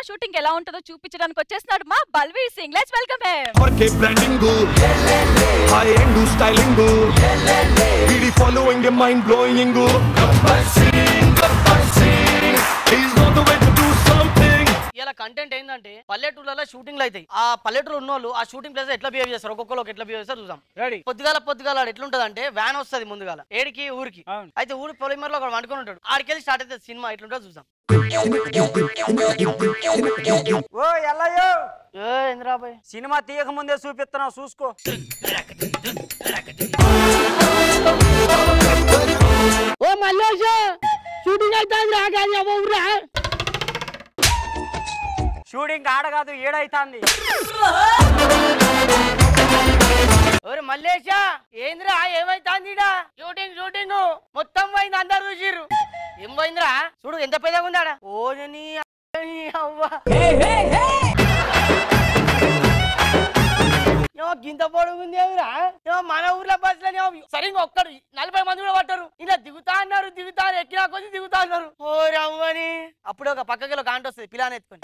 Shooting ఎలా ఉంటుందో చూపించడానికి వచ్చేస్తున్నాడు మా Balvir Singh. Let's welcome him. Porque branding high end styling really following a mind blowing he's not the way to do something. ఇలా content ఏంటంటే పల్లెటూర్లలో షూటింగ్లు అవుతాయి. ఆ పల్లెటూరు ఉన్నోళ్ళు ఆ షూటింగ్ ప్లేస్ ఎట్లా బిహేవ్ చేస్తారు, ఒక్కొక్కరు ఎట్లా బిహేవ్ చేస్తారు చూద్దాం. రెడీ. పొద్దుగాల ఎట్లుంటది అంటే వ్యాన్ వస్తుంది ముందుగాల ఏడికి ఊరికి. అయితే ఊరి పొలిమర్లో ఒక వండుకొని ఉంటాడు. ఆడికెళ్ళి స్టార్ట్ అవుతుంది సినిమా. ఎట్లుంటుందో చూద్దాం. ఓ ఎల్లయ్యో ఇంద్రాబాయ్ సినిమా తీయక ముందే చూపిస్తున్నా చూసుకో. ఓ మల్లేష్ షూటింగ్ అవుతుంది. షూటింగ్ ఆడ కాదు ఏడైతాంది. ఓరే మల్లేష ఏంద్రా ఏమైతాంది? షూటింగ్ మొత్తం పోయింది. అందరు చూసిర్రు. ఏం పోయిందిరా? చూడు ఎంత పెద్దగా ఉందాడా. ఓని అవ్వ గింత పొడుగుంది ఏమిరా. మన ఊర్లో బస్సులో సరిగ్గా ఒక్కడు 40 మంది కూడా పట్టారు. ఇలా దిగుతా అన్నారు ఎక్కినా కొద్ది దిగుతా అన్నారు. ఓరి అవ్వని అప్పుడు ఒక పక్కకి ఒక ఆంట వస్తుంది పిల్లని ఎత్తుకొని.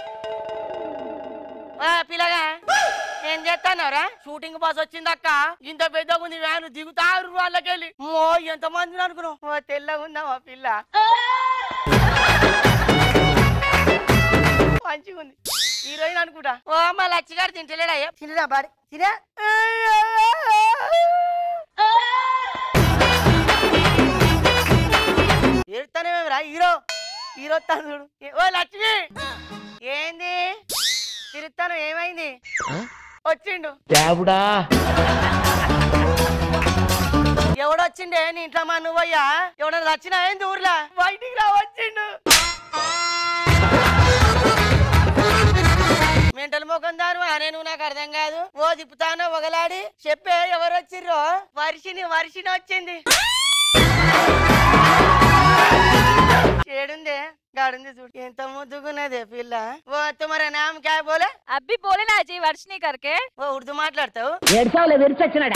పిల్లగా ఏం చేస్తానరా? షూటింగ్ బస్ వచ్చింది అక్క. ఇంత పెద్దగా ఉంది వ్యాన్. దిగుతారు వాళ్ళకెళ్ళి. ఓ ఎంత మంది అనుకున్నావు. ఓ తెల్లగా ఉందా మా పిల్ల. మంచిగా ఉంది. హీరోయిన్ అనుకుంటా. ఓ మా లచ్చిగారు తింటలేడా? తినరా బాడి తినే. ఏడుతానేమేమిరా హీరో చూడు. ఓ లక్ష్మి ఏంది తిరుగుతాను? ఏమైంది? వచ్చిండు ఎవడొచ్చిండే నీ ఇంట్లో? మా నువ్వయ్యా ఎవడన్నా వచ్చినా ఏంది ఊర్లో? బయటికి రా. వచ్చిండు మెంటల్ మొఖం దాను అనే నువ్వు నాకు అర్థం కాదు. ఓ తిప్పుతానో ఒకలాడి చెప్పే ఎవరు వచ్చిర్రో? వర్షిని వచ్చింది. ఏడుందే गाड़ी सूट ఎంత ముద్దుగున్నదే పిల్ల वो तुम्हारा नाम क्या है बोले अभी बोले ना जी वर्षनी करके वो उर्दू మాట్లాడతావు ఏడ్చావులే విరిచొచ్చినాడా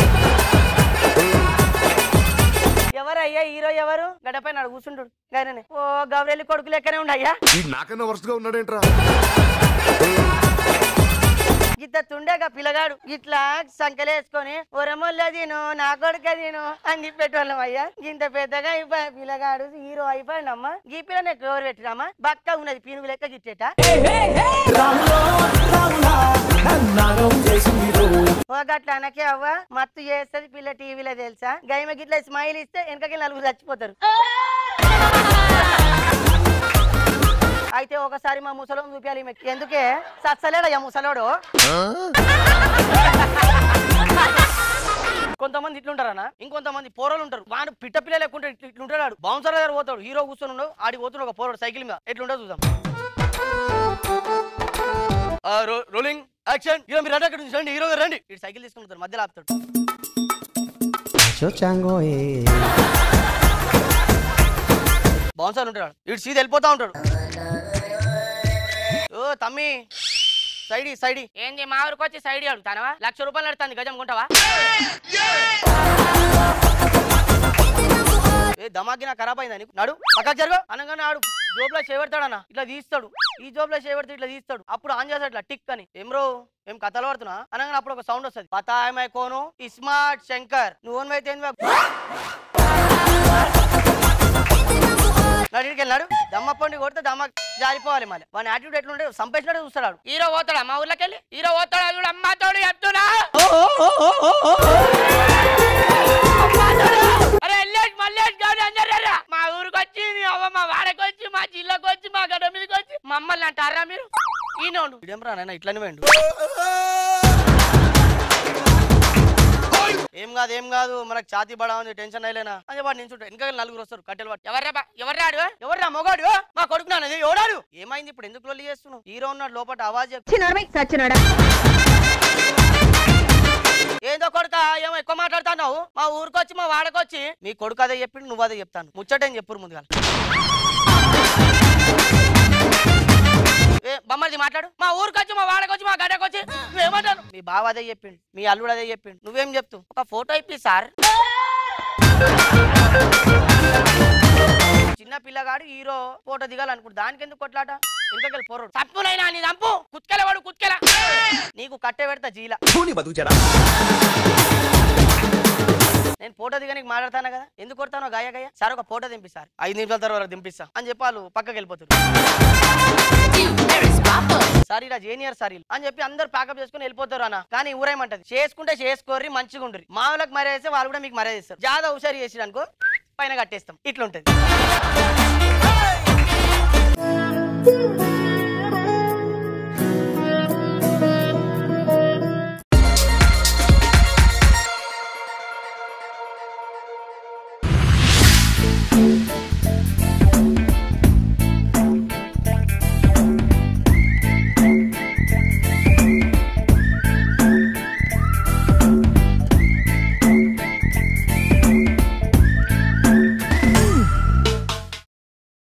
ఎవరయ్యా హీరో ఎవరు గడపైన కూర్చుంటాడు గాయననే ఓ గవరెల్లి కొడుకు లెక్కనే ఉండయ్యా ఈ నాకన్నా వరుసగా ఉన్నాడేంట్రా గిట్ట తుండేగా పిల్లగాడు ఇట్లా సంకలేసుకొని ఒరమొల్లదిను నా కొడుకదిను అని చెప్పేటోళ్ళం అయ్యా ఇంత పెద్దగా అయిపోయా పిల్లగాడు హీరో అయిపోయాడమ్మా ఈ పిల్లని ఎవరు పెట్టినమ్మా బక్క ఉన్నది పీనుగు లెక్క గిట్టేట గట్ల అనకే అవ్వ మత్తు చేస్తుంది పిల్ల టీవీలో తెలుసా గైమ గిట్ల స్మైల్ ఇస్తే వెనకకి నలుగురు చచ్చిపోతారు అయితే ఒకసారి మా ముసలోని చూపించాలి ఎందుకే సచ్చలేడయ్యా ముసలోడు కొంతమంది ఇట్లుంటారన్నా ఇంకొంతమంది పోరలు ఉంటారు వాడు పిట్ట పిల్లలు ఎక్కుంటే ఇట్లుంటాడు బౌన్సర్ దగ్గర పోతాడు హీరో కూర్చొని ఆడికి పోతున్నాడు ఒక పోరాడు సైకిల్ మీద ఎట్లుంటో చూద్దాం రోలింగ్ యాక్షన్ హీరో మీరు రండి అక్కడ రండి హీరో గారు రండి ఇటు సైకిల్ తీసుకుంటారు మధ్యలో ఆపుతాడు బౌన్సర్ ఉంటాడు ఇటు సీది వెళ్ళిపోతా ఉంటాడు ఓ తమ్మి సైడి సైడి ఏంది మా ఊరికి వచ్చి సైడి అడుగుతానవా 1,00,000 రూపాయలు నడుతుంది గజం కొంటావా ఏ దమాకి నా ఖరాబ్ అయిందని నడు పక్కకు జరుగు అనగానే ఆడు జోబులో చేపెడతాడన్న ఇట్లా తీస్తాడు ఈ జోబులో చేపెడితే ఇట్లా తీస్తాడు అప్పుడు ఆన్ చేస్తాడు ఇట్లా టిక్ అని ఏమ్రో ఏం కథలు పడుతున్నా అనగానే అప్పుడు ఒక సౌండ్ వస్తుంది పతాయమై కోను స్మార్ట్ శంకర్ నువ్వు అయితే నడికి వెళ్ళాడు దమ్మ పండి కొడితే దమ్మ జారిపోవాలి మళ్ళీ వాని యాటిట్యూడ్ ఎట్లుంటే సంపేసినట్టు చూస్తాడు హీరో పోతాడా మా ఊర్లోకి వెళ్ళి హీరో పోతాడా చూడు అమ్మాతోడు చెప్తున్నా అరే వెళ్ళేసి మళ్ళేసి కాదు అందరా మా ఊరికి వచ్చి మా వాడకి వచ్చి మా జిల్లాకి వచ్చి మా గడ్డ మీదకి వచ్చి మమ్మల్ని అంటారా మీరు ఈయన ఇదేం రా నాయన ఇట్లనే వేయండు ఏం కాదు మనకు ఛాతీ బడా ఉంది టెన్షన్ అయ్యలేనా అని వాడు నించుంటాడు ఇంకా నలుగురు వస్తారు కట్టెలు పట్టి ఎవర్రాడు ఎవర్రా మొగాడు మా కొడుకున్నాను ఎవడాడు ఏమైంది ఇప్పుడు ఎందుకు లొల్లి చేస్తున్నావు హీరో ఉన్నాడు లోపల ఆవాజ్ ఏందో కొడుక ఏమో ఎక్కువ మాట్లాడుతున్నావు మా ఊరికొచ్చి మా వాడకొచ్చి మీ కొడుకు అదే చెప్పిండు నువ్వు అదే చెప్తాను ముచ్చటేం చెప్పురు ముందుగా బొమ్మది మాట్లాడు మా ఊరికొచ్చి మా వాడకొచ్చి మా గడ్డకొచ్చి నువ్వేమంటాను మీ బావ అదే చెప్పిండు మీ అల్లుడు అదే చెప్పిండు నువ్వేం చెప్తావు ఒక ఫోటో ఇప్పి సార్ చిన్న పిల్లగాడు హీరో ఫోటో దిగాలనుకుంటు దానికి ఎందుకు కొట్లాట ఇంకొకరు పోరడు తప్పులైనా నీ దంపు కుత్కెలవాడు కుత్కెల నీకు కట్టె పెడతా జీల నేను ఫోటో దిగనికి మాట్లాడతాను కదా ఎందుకు కొడతానో గాయ గాయ సార్ ఒక ఫోటో దింపిస్తారు 5 నిమిషాల తర్వాత దింపిస్తా అని చెప్పాలు పక్కకి వెళ్ళిపోతారు సార్ ఇలా జూనియర్ సార్ అని చెప్పి అందరు ప్యాకప్ చేసుకుని వెళ్ళిపోతారు అన్న కానీ ఊరేమంటది చేసుకుంటే చేసుకోర్రి మంచిగా ఉండరు మా వాళ్ళకి మర్యాద వాళ్ళు కూడా మీకు మర్యాద ఇస్తారు జాదా హుషారు చేసి అనుకో పైన కట్టేస్తాం ఇట్లుంటది